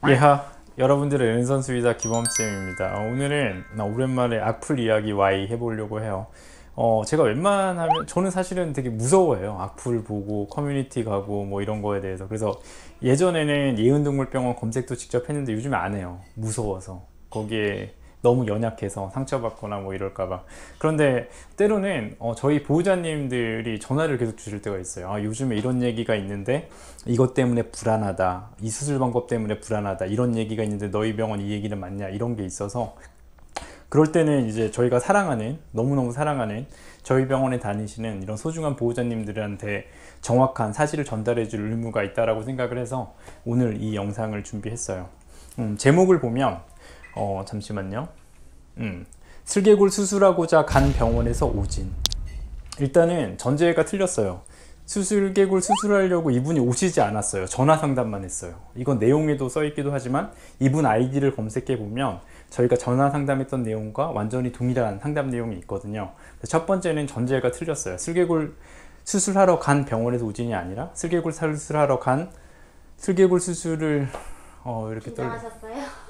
예하, 여러분들의 랜선수이자 기범쌤입니다. 오늘은 오랜만에 악플 이야기 Y 해보려고 해요. 제가 웬만하면 저는 사실은 되게 무서워해요. 악플 보고 커뮤니티 가고 뭐 이런 거에 대해서. 그래서 예전에는 예은동물병원 검색도 직접 했는데 요즘에 안 해요. 무서워서. 거기에 너무 연약해서 상처받거나 뭐 이럴까봐. 그런데 때로는 저희 보호자님들이 전화를 계속 주실 때가 있어요. 요즘에 이런 얘기가 있는데 이것 때문에 불안하다, 이 수술 방법 때문에 불안하다, 이런 얘기가 있는데 너희 병원 이 얘기는 맞냐, 이런 게 있어서 그럴 때는 이제 저희가 사랑하는, 너무너무 사랑하는 저희 병원에 다니시는 이런 소중한 보호자님들한테 정확한 사실을 전달해 줄 의무가 있다라고 생각을 해서 오늘 이 영상을 준비했어요. 제목을 보면 잠시만요. 슬개골 수술하고자 간 병원에서 오진. 일단은 전제가 틀렸어요. 슬개골 수술하려고 이분이 오시지 않았어요. 전화 상담만 했어요. 이건 내용에도 써 있기도 하지만 이분 아이디를 검색해 보면 저희가 전화 상담했던 내용과 완전히 동일한 상담 내용이 있거든요. 첫 번째는 전제가 틀렸어요. 슬개골 수술하러 간 병원에서 오진이 아니라 슬개골 수술하러 간, 슬개골 수술을 이렇게 긴장하셨어요?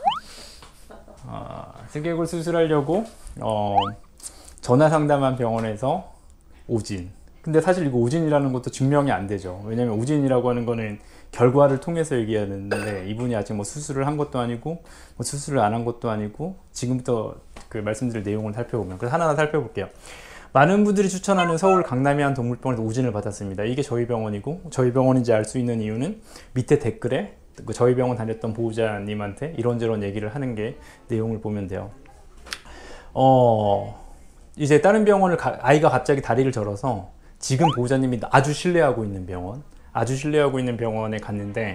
슬개골 수술하려고 전화 상담한 병원에서 오진. 근데 사실 이거 오진이라는 것도 증명이 안 되죠. 왜냐면 오진이라고 하는 거는 결과를 통해서 얘기하는데 이분이 아직 뭐 수술을 한 것도 아니고 뭐 수술을 안 한 것도 아니고 지금부터 그 말씀드릴 내용을 살펴보면, 그래서 하나하나 살펴볼게요. 많은 분들이 추천하는 서울 강남의 한 동물병원에서 오진을 받았습니다. 이게 저희 병원이고, 저희 병원인지 알 수 있는 이유는 밑에 댓글에 저희 병원 다녔던 보호자님한테 이런저런 얘기를 하는 게 내용을 보면 돼요. 이제 다른 병원을 아이가 갑자기 다리를 절어서 지금 보호자님이 아주 신뢰하고 있는 병원에 갔는데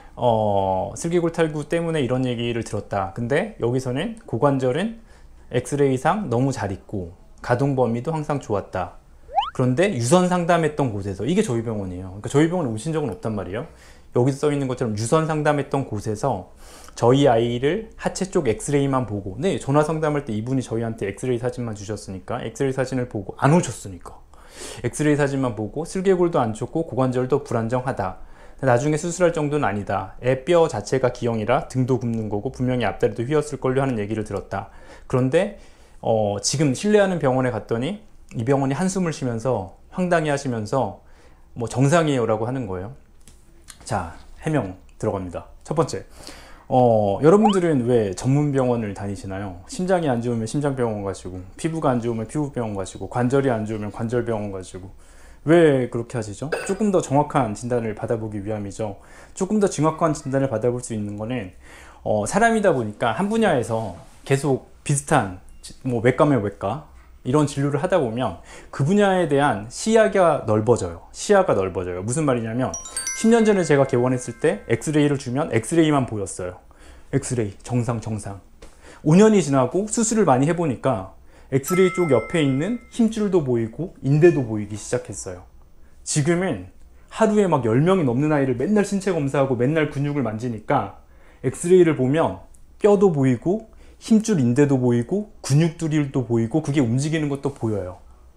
슬개골 탈구 때문에 이런 얘기를 들었다. 근데 여기서는 고관절은 엑스레이상 너무 잘 있고 가동 범위도 항상 좋았다. 그런데 유선 상담했던 곳에서, 이게 저희 병원이에요. 그러니까 저희 병원에 오신 적은 없단 말이에요. 여기서 써 있는 것처럼 유선 상담했던 곳에서 저희 아이를 하체 쪽 엑스레이만 보고, 네, 전화 상담할 때 이분이 저희한테 엑스레이 사진만 주셨으니까, 엑스레이 사진을 보고 안 오셨으니까 엑스레이 사진만 보고 슬개골도 안 좋고 고관절도 불안정하다, 나중에 수술할 정도는 아니다, 애 뼈 자체가 기형이라 등도 굽는 거고 분명히 앞다리도 휘었을걸요 하는 얘기를 들었다. 그런데 지금 신뢰하는 병원에 갔더니 이 병원이 한숨을 쉬면서 황당해 하시면서 뭐 정상이에요 라고 하는 거예요. 자, 해명 들어갑니다. 첫 번째, 여러분들은 왜 전문 병원을 다니시나요? 심장이 안 좋으면 심장병원 가시고, 피부가 안 좋으면 피부병원 가시고, 관절이 안 좋으면 관절병원 가시고. 왜 그렇게 하시죠? 조금 더 정확한 진단을 받아보기 위함이죠. 조금 더 정확한 진단을 받아볼 수 있는 거는 사람이다 보니까 한 분야에서 계속 비슷한, 뭐 외과면 외과 이런 진료를 하다 보면 그 분야에 대한 시야가 넓어져요. 무슨 말이냐면 10년 전에 제가 개원했을 때 엑스레이를 주면 엑스레이만 보였어요. 엑스레이 정상. 5년이 지나고 수술을 많이 해보니까 엑스레이 쪽 옆에 있는 힘줄도 보이고 인대도 보이기 시작했어요. 지금은 하루에 막 10명이 넘는 아이를 맨날 신체 검사하고 맨날 근육을 만지니까 엑스레이를 보면 뼈도 보이고 힘줄 인대도 보이고 근육들도 보이고 그게 움직이는 것도 보여요.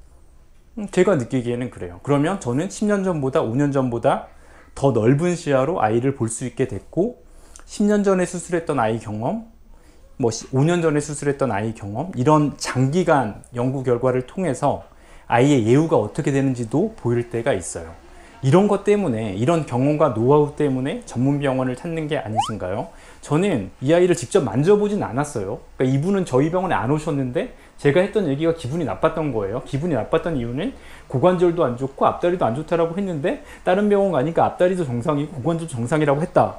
제가 느끼기에는 그래요. 그러면 저는 10년 전보다 5년 전보다 더 넓은 시야로 아이를 볼 수 있게 됐고, 10년 전에 수술했던 아이 경험, 뭐 5년 전에 수술했던 아이 경험, 이런 장기간 연구 결과를 통해서 아이의 예후가 어떻게 되는지도 보일 때가 있어요. 이런 것 때문에, 이런 경험과 노하우 때문에 전문 병원을 찾는 게 아니신가요? 저는 이 아이를 직접 만져보진 않았어요. 그러니까 이분은 저희 병원에 안 오셨는데 제가 했던 얘기가 기분이 나빴던 거예요. 기분이 나빴던 이유는 고관절도 안 좋고 앞다리도 안 좋다라고 했는데 다른 병원 가니까 앞다리도 정상이고 고관절도 정상이라고 했다.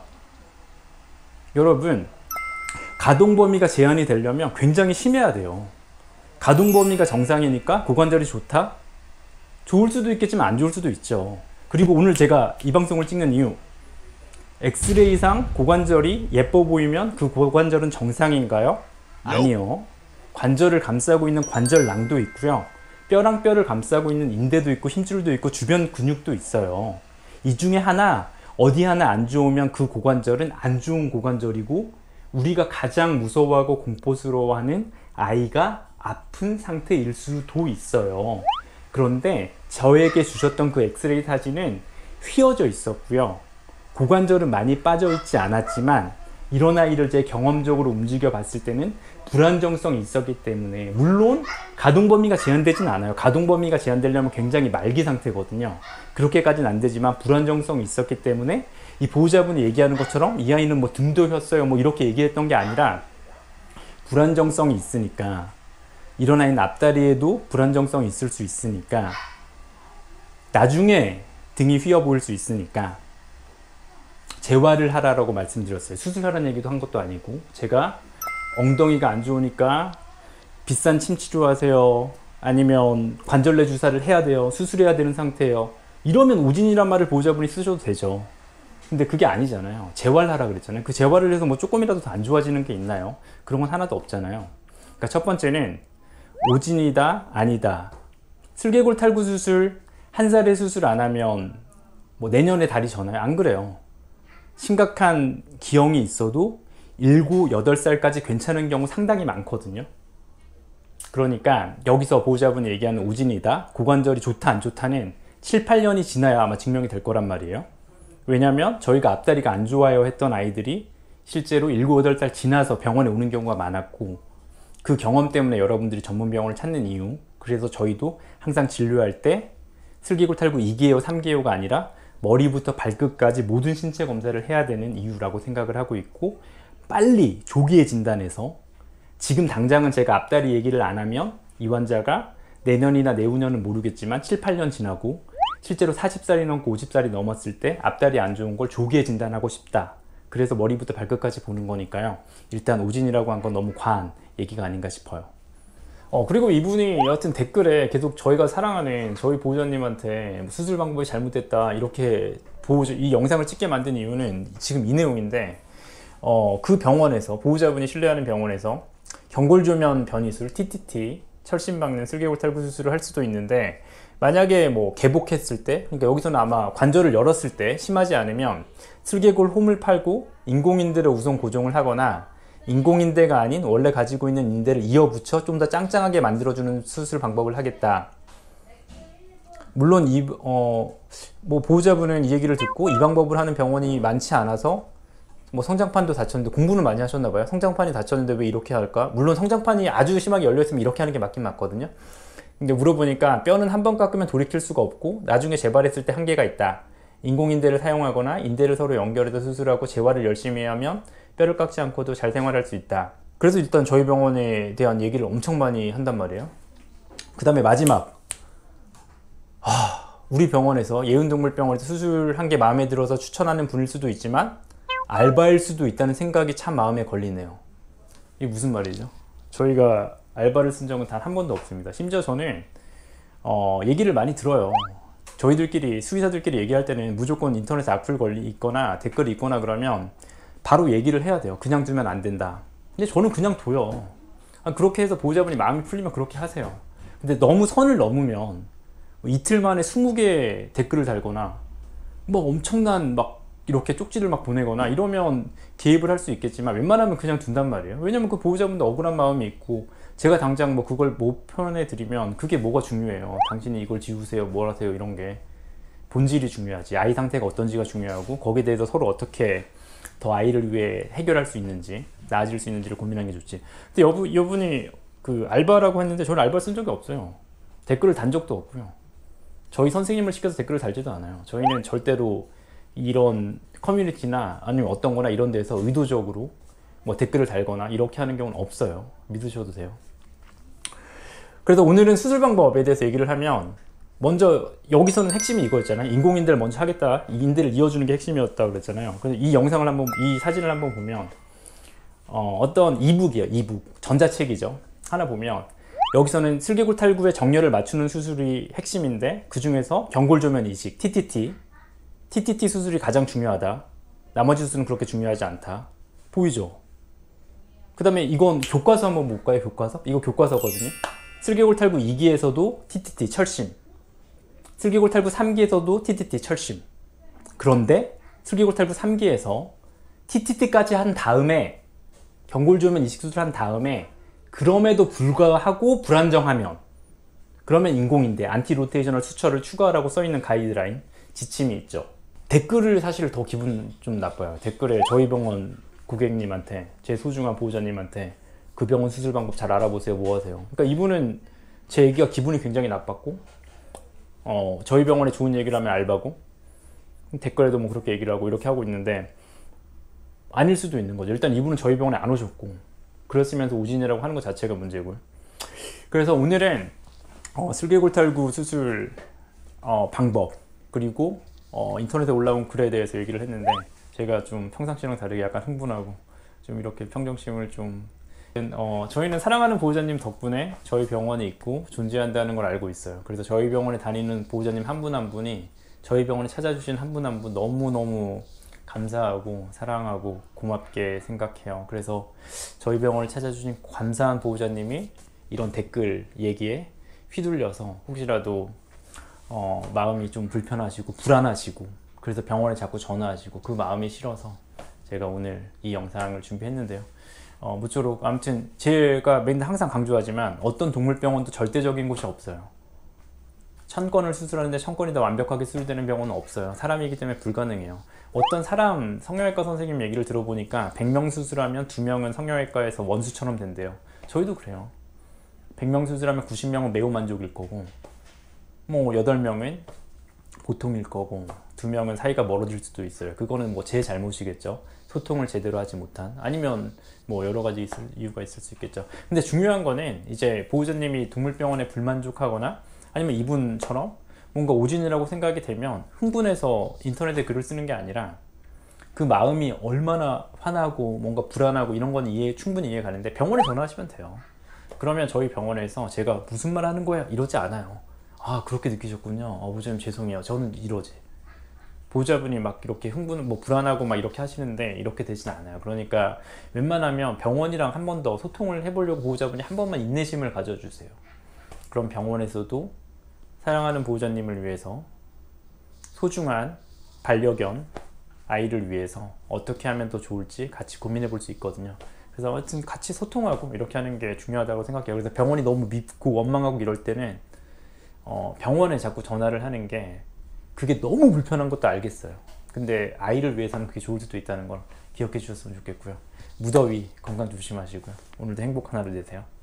여러분, 가동 범위가 제한이 되려면 굉장히 심해야 돼요. 가동 범위가 정상이니까 고관절이 좋다? 좋을 수도 있겠지만 안 좋을 수도 있죠. 그리고 오늘 제가 이 방송을 찍는 이유, 엑스레이상 고관절이 예뻐 보이면 그 고관절은 정상인가요? 아니요. 관절을 감싸고 있는 관절낭도 있고요. 뼈랑 뼈를 감싸고 있는 인대도 있고 힘줄도 있고 주변 근육도 있어요. 이 중에 하나, 어디 하나 안 좋으면 그 고관절은 안 좋은 고관절이고 우리가 가장 무서워하고 공포스러워하는 아이가 아픈 상태일 수도 있어요. 그런데 저에게 주셨던 그 엑스레이 사진은 휘어져 있었고요. 고관절은 많이 빠져 있지 않았지만 이런 아이를 제 경험적으로 움직여 봤을 때는 불안정성이 있었기 때문에, 물론 가동 범위가 제한되진 않아요. 가동 범위가 제한되려면 굉장히 말기 상태거든요. 그렇게까지는 안 되지만 불안정성이 있었기 때문에 이 보호자분이 얘기하는 것처럼 이 아이는 뭐 등도 혔어요 뭐 이렇게 얘기했던 게 아니라, 불안정성이 있으니까, 이런 아이는 앞다리에도 불안정성이 있을 수 있으니까, 나중에 등이 휘어 보일 수 있으니까 재활을 하라고 말씀드렸어요. 수술하라는 얘기도 한 것도 아니고, 제가 엉덩이가 안 좋으니까 비싼 침 치료하세요, 아니면 관절내 주사를 해야 돼요, 수술해야 되는 상태예요, 이러면 오진이란 말을 보호자분이 쓰셔도 되죠. 근데 그게 아니잖아요. 재활하라 그랬잖아요. 그 재활을 해서 뭐 조금이라도 더 안 좋아지는 게 있나요? 그런 건 하나도 없잖아요. 그러니까 첫 번째는 오진이다 아니다. 슬개골 탈구 수술 한 살에 수술 안 하면 뭐 내년에 다리 져나요? 안 그래요. 심각한 기형이 있어도 7, 8살까지 괜찮은 경우 상당히 많거든요. 그러니까 여기서 보호자분이 얘기하는 오진이다, 고관절이 좋다 안 좋다는 7, 8년이 지나야 아마 증명이 될 거란 말이에요. 왜냐면 저희가 앞다리가 안 좋아요 했던 아이들이 실제로 7, 8살 지나서 병원에 오는 경우가 많았고, 그 경험 때문에 여러분들이 전문 병원을 찾는 이유, 그래서 저희도 항상 진료할 때 슬개골 탈구 2개월, 3개월가 아니라 머리부터 발끝까지 모든 신체 검사를 해야 되는 이유라고 생각을 하고 있고, 빨리 조기에 진단해서, 지금 당장은 제가 앞다리 얘기를 안 하면 이 환자가 내년이나 내후년은 모르겠지만 7, 8년 지나고 실제로 40살이 넘고 50살이 넘었을 때 앞다리 안 좋은 걸 조기에 진단하고 싶다. 그래서 머리부터 발끝까지 보는 거니까요. 일단 오진이라고 한 건 너무 과한 얘기가 아닌가 싶어요. 그리고 이분이 여하튼 댓글에 계속 저희가 사랑하는 저희 보호자님한테 수술 방법이 잘못됐다 이렇게 이 영상을 찍게 만든 이유는 지금 이 내용인데, 그 병원에서, 보호자분이 신뢰하는 병원에서 경골조면 변이술 TTT, 철심 박는 슬개골 탈구 수술을 할 수도 있는데, 만약에 뭐 개복했을 때, 그러니까 여기서는 아마 관절을 열었을 때 심하지 않으면 슬개골 홈을 팔고 인공인대를 우선 고정을 하거나, 인공인대가 아닌 원래 가지고 있는 인대를 이어붙여 좀 더 짱짱하게 만들어주는 수술 방법을 하겠다. 물론 뭐 보호자분은 이 얘기를 듣고 이 방법을 하는 병원이 많지 않아서 뭐 성장판도 다쳤는데, 공부는 많이 하셨나봐요. 성장판이 다쳤는데 왜 이렇게 할까? 물론 성장판이 아주 심하게 열려있으면 이렇게 하는 게 맞긴 맞거든요. 근데 물어보니까 뼈는 한 번 깎으면 돌이킬 수가 없고 나중에 재발했을 때 한계가 있다. 인공인대를 사용하거나 인대를 서로 연결해서 수술하고 재활을 열심히 하면 뼈를 깎지 않고도 잘 생활할 수 있다. 그래서 일단 저희 병원에 대한 얘기를 엄청 많이 한단 말이에요. 그 다음에 마지막, 우리 병원에서 예은동물병원에서 수술한 게 마음에 들어서 추천하는 분일 수도 있지만 알바일 수도 있다는 생각이 참 마음에 걸리네요. 이게 무슨 말이죠? 저희가 알바를 쓴 적은 단 한 번도 없습니다. 심지어 저는 얘기를 많이 들어요. 저희들끼리, 수의사들끼리 얘기할 때는 무조건 인터넷에 악플 있거나 댓글이 있거나 그러면 바로 얘기를 해야 돼요. 그냥 두면 안 된다. 근데 저는 그냥 둬요. 그렇게 해서 보호자분이 마음이 풀리면 그렇게 하세요. 근데 너무 선을 넘으면 이틀 만에 20개 댓글을 달거나 뭐 엄청난 막 이렇게 쪽지를 막 보내거나 이러면 개입을 할 수 있겠지만, 웬만하면 그냥 둔단 말이에요. 왜냐면 그 보호자분도 억울한 마음이 있고, 제가 당장 뭐 그걸 못 표현해 드리면 그게 뭐가 중요해요. 당신이 이걸 지우세요, 뭘 하세요, 이런 게. 본질이 중요하지. 아이 상태가 어떤지가 중요하고, 거기에 대해서 서로 어떻게 더 아이를 위해 해결할 수 있는지, 나아질 수 있는지를 고민하는 게 좋지. 근데 여분이 그 알바라고 했는데 저는 알바 쓴 적이 없어요. 댓글을 단 적도 없고요. 저희 선생님을 시켜서 댓글을 달지도 않아요. 저희는 절대로 이런 커뮤니티나 아니면 어떤 거나 이런 데서 의도적으로 뭐 댓글을 달거나 이렇게 하는 경우는 없어요. 믿으셔도 돼요. 그래서 오늘은 수술 방법에 대해서 얘기를 하면, 먼저 여기서는 핵심이 이거였잖아요. 인공인대를 먼저 하겠다, 이 인대를 이어주는 게 핵심이었다고 그랬잖아요. 그래서 이 영상을 한번, 이 사진을 한번 보면 어떤 이북이에요. 이북 전자책이죠. 하나 보면 여기서는 슬개골 탈구에 정렬을 맞추는 수술이 핵심인데, 그 중에서 경골조면 이식 TTT 수술이 가장 중요하다. 나머지 수술은 그렇게 중요하지 않다. 보이죠? 그 다음에 이건 교과서 한번 볼까요? 교과서? 이거 교과서거든요. 슬개골 탈구 2기에서도 TTT 철심, 슬개골 탈구 3기에서도 TTT 철심. 그런데 슬개골 탈구 3기에서 TTT까지 한 다음에, 경골조면 이식 수술한 다음에, 그럼에도 불구하고 불안정하면, 그러면 인공인대, 안티로테이셔널 수처를 추가하라고 써있는 가이드라인, 지침이 있죠. 댓글을 사실 더 기분 좀 나빠요. 댓글에 저희 병원 고객님한테, 제 소중한 보호자님한테 그 병원 수술 방법 잘 알아보세요, 뭐 하세요. 그러니까 이분은 제 얘기가 기분이 굉장히 나빴고, 저희 병원에 좋은 얘기를 하면 알바고, 댓글에도 뭐 그렇게 얘기를 하고 이렇게 하고 있는데, 아닐 수도 있는 거죠. 일단 이분은 저희 병원에 안 오셨고, 그랬으면서 오진이라고 하는 것 자체가 문제고요. 그래서 오늘은 슬개골탈구 수술 방법, 그리고 인터넷에 올라온 글에 대해서 얘기를 했는데, 제가 좀 평상시랑 다르게 약간 흥분하고 좀 이렇게 평정심을 좀 저희는 사랑하는 보호자님 덕분에 저희 병원에 있고 존재한다는 걸 알고 있어요. 그래서 저희 병원에 다니는 보호자님 한 분 한 분이 저희 병원에 찾아주신 한 분 한 분 너무너무 감사하고 사랑하고 고맙게 생각해요. 그래서 저희 병원을 찾아주신 감사한 보호자님이 이런 댓글 얘기에 휘둘려서 혹시라도 마음이 좀 불편하시고 불안하시고, 그래서 병원에 자꾸 전화하시고 그 마음이 싫어서 제가 오늘 이 영상을 준비했는데요. 무쪼록 아무튼 제가 맨날 항상 강조하지만 어떤 동물병원도 절대적인 곳이 없어요. 1000건을 수술하는데 1000건이 다 완벽하게 수술되는 병원은 없어요. 사람이기 때문에 불가능해요. 어떤 사람 성형외과 선생님 얘기를 들어보니까 100명 수술하면 2명은 성형외과에서 원수처럼 된대요. 저희도 그래요. 100명 수술하면 90명은 매우 만족일 거고, 뭐 8명은 보통일 거고, 2명은 사이가 멀어질 수도 있어요. 그거는 뭐 제 잘못이겠죠. 소통을 제대로 하지 못한, 아니면 뭐 여러 가지 이유가 있을 수 있겠죠. 근데 중요한 거는 이제 보호자님이 동물병원에 불만족하거나 아니면 이분처럼 뭔가 오진이라고 생각이 되면 흥분해서 인터넷에 글을 쓰는 게 아니라 그 마음이 얼마나 화나고 뭔가 불안하고 이런 건 충분히 이해 가는데 병원에 전화하시면 돼요. 그러면 저희 병원에서 제가 무슨 말 하는 거야 이러지 않아요. 아, 그렇게 느끼셨군요. 보호자님 죄송해요. 저는 이러지. 보호자분이 막 이렇게 뭐 불안하고 막 이렇게 하시는데 이렇게 되진 않아요. 그러니까 웬만하면 병원이랑 한 번 더 소통을 해보려고 보호자분이 한 번만 인내심을 가져주세요. 그럼 병원에서도 사랑하는 보호자님을 위해서 소중한 반려견 아이를 위해서 어떻게 하면 더 좋을지 같이 고민해 볼 수 있거든요. 그래서 아무튼 같이 소통하고 이렇게 하는 게 중요하다고 생각해요. 그래서 병원이 너무 밉고 원망하고 이럴 때는 병원에 자꾸 전화를 하는 게 그게 너무 불편한 것도 알겠어요. 근데 아이를 위해서는 그게 좋을 수도 있다는 걸 기억해 주셨으면 좋겠고요. 무더위 건강 조심하시고요. 오늘도 행복한 하루 되세요.